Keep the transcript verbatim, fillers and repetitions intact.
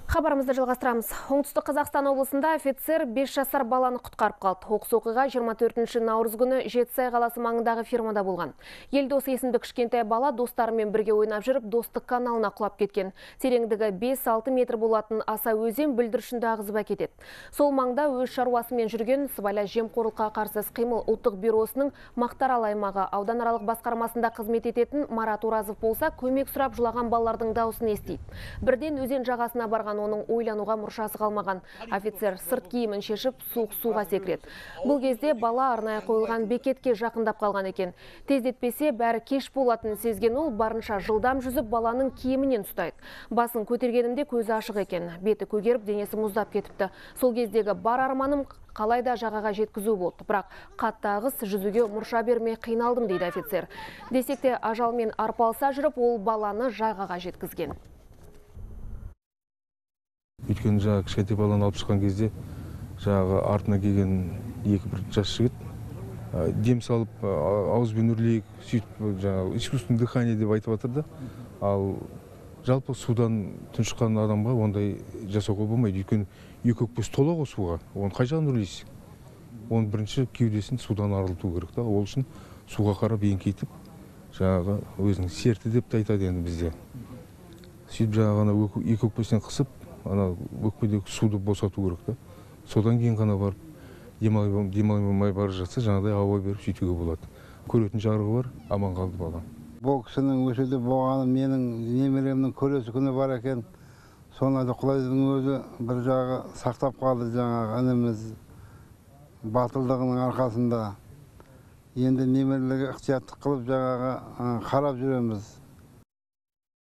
Хабарымызды жалғастырамыз. Оңтүстік Қазақстан облысында офицер бес жасар баланы құтқарып қалды. Оқыс оқиға жиырма төртінші наурыз күні Жетісай қаласы маңындағы фермада болған. Елдос есімді кішкентай бала достарымен бірге ойнап жүріп, Достық каналына құлап кеткен. Тереңдігі бес алты метр болатын аса өзен бүлдіршінді ағызып әкетеді. Сол маңда өз шаруасымен жүрген сыбайлас жемқорлыққа қарсы іс-қимыл ұлттық бюросының Мақтаарал аймағы ауданаралық басқармасында қызмет ететін Марат Оразов болса, көмек сұрап жылаған балалардың дауысын естиді. Бірден өзен жағасына барған оның ойлануға мұршасы қалмаған. Офицер сырт киімін шешіп суық суға секіреді. Бұл кезде бала арнайы қойылған бекетке жақындап қалған екен. Тездетпесе бәрі кеш болатынын сезген ол барынша жылдам жүзіп баланың киімінен ұстайды. Басын көтергенімде көзі ашық екен. Беті көгеріп, денесі мұздап кетіпті. Сол кездегі бар арманым қалайда жағаға жеткізу болды. Бірақ қатты ағыс жүзуге мұрша бермей қиналдым, дейді офицер. Десек те ажалмен арпалыса жүріп, ол баланы жағаға жеткізген. Өйткені жаңа кішкентай баланы алып шыққан кезде жаңағы артына келген екі бір жас жігіт дем салып, ауызбен үрлейік, сөйтіп жаңағы искусственное дыхание деп айтып жатыр да. Ал жалпы судан тұншыққан адамға ондай жасауға болмайды. Өйткені екі өкпесі тола ғой суға. Оны қай жағын үрлейсіз? Оны бірінші кеудесін судан арылту керек та. Ол үшін суға қарап еңкейтіп, жаңағы өзінің серті деп те айтады енді бізде. Сөйтіп жаңағы екі өкпесінен қысып, ана өкпедегі суды босату керек та. Содан кейін ғана барып демалмай бара жатса, жаңағыдай ауа беріп сөйтуге болады. Көретін жарығы бар, аман қалды бала. Бұл кісінің өсуде болғаны менің немеремнің көресі күні бар екен. Соны да Құдайдың өзі бір жағы сақтап қалды, жаңағы ініміз батылдығының арқасында. Енді немерелерге ықтияттық қылып жаңағы қарап жүреміз.